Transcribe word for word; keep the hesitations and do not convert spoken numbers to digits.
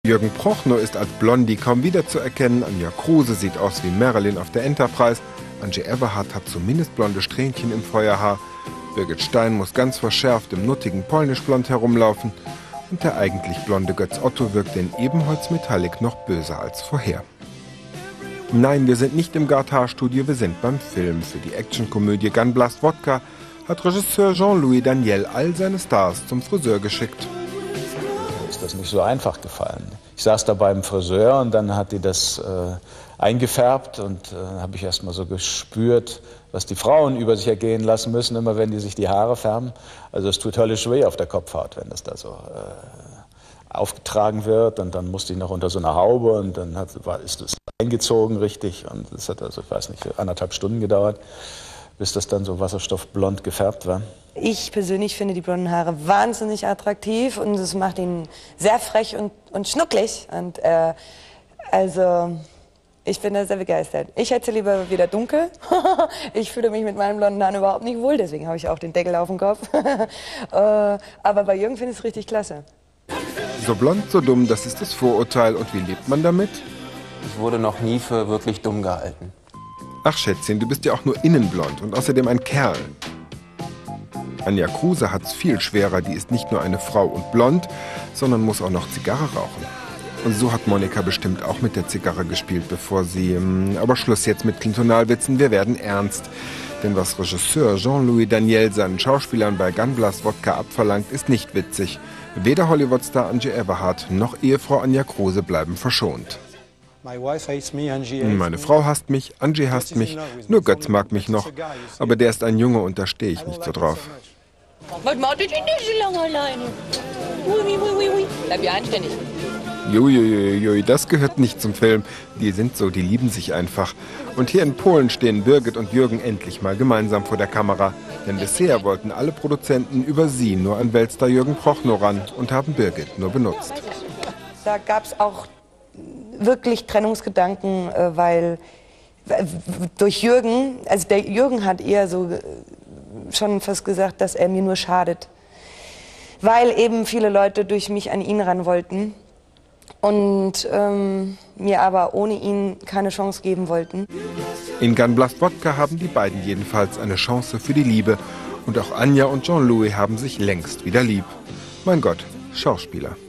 Jürgen Prochnow ist als Blondie kaum wiederzuerkennen. Anja Kruse sieht aus wie Marilyn auf der Enterprise. Angie Everhart hat zumindest blonde Strähnchen im Feuerhaar. Birgit Stein muss ganz verschärft im nuttigen Polnischblond herumlaufen. Und der eigentlich blonde Götz Otto wirkt in Ebenholz Metallic noch böser als vorher. Nein, wir sind nicht im Gartar-Studio, wir sind beim Film. Für die Actionkomödie Gun Blast Wodka hat Regisseur Jean-Louis Daniel all seine Stars zum Friseur geschickt. Ist das nicht so einfach gefallen. Ich saß da beim Friseur und dann hat die das äh, eingefärbt und äh, habe ich erst mal so gespürt, was die Frauen über sich ergehen lassen müssen, immer wenn die sich die Haare färben. Also es tut höllisch weh auf der Kopfhaut, wenn das da so äh, aufgetragen wird, und dann musste ich noch unter so einer Haube und dann hat, war, ist das eingezogen richtig, und das hat also, ich weiß nicht, anderthalb Stunden gedauert, bis das dann so wasserstoffblond gefärbt war. Ich persönlich finde die blonden Haare wahnsinnig attraktiv und es macht ihn sehr frech und, und schnucklig. Und äh, also ich bin da sehr begeistert. Ich hätte lieber wieder dunkel. Ich fühle mich mit meinen blonden Haaren überhaupt nicht wohl, deswegen habe ich auch den Deckel auf dem Kopf. äh, aber bei Jürgen finde ich es richtig klasse. So blond, so dumm, das ist das Vorurteil. Und wie lebt man damit? Ich wurde noch nie für wirklich dumm gehalten. Ach Schätzchen, du bist ja auch nur innenblond und außerdem ein Kerl. Anja Kruse hat's viel schwerer, die ist nicht nur eine Frau und blond, sondern muss auch noch Zigarre rauchen. Und so hat Monika bestimmt auch mit der Zigarre gespielt, bevor sie... Aber Schluss jetzt mit Tonalwitzen, wir werden ernst. Denn was Regisseur Jean-Louis Daniel seinen Schauspielern bei Gun Blast Wodka abverlangt, ist nicht witzig. Weder Hollywood-Star Angie Everhart noch Ehefrau Anja Kruse bleiben verschont. Meine Frau hasst mich, Angie hasst mich, nur Götz mag mich noch. Aber der ist ein Junge und da stehe ich nicht so drauf. Was macht ihr denn nicht so lange alleine? Ui, ui, ui, ui. Bleib ja anständig. Juiuiui, das gehört nicht zum Film. Die sind so, die lieben sich einfach. Und hier in Polen stehen Birgit und Jürgen endlich mal gemeinsam vor der Kamera. Denn bisher wollten alle Produzenten über sie nur an Weltstar Jürgen Prochnow ran und haben Birgit nur benutzt. Da gab es auch wirklich Trennungsgedanken, weil durch Jürgen, also der Jürgen hat eher so schon fast gesagt, dass er mir nur schadet. Weil eben viele Leute durch mich an ihn ran wollten und ähm, mir aber ohne ihn keine Chance geben wollten. In Gun Blast Wodka haben die beiden jedenfalls eine Chance für die Liebe. Und auch Anja und Jean-Louis haben sich längst wieder lieb. Mein Gott, Schauspieler.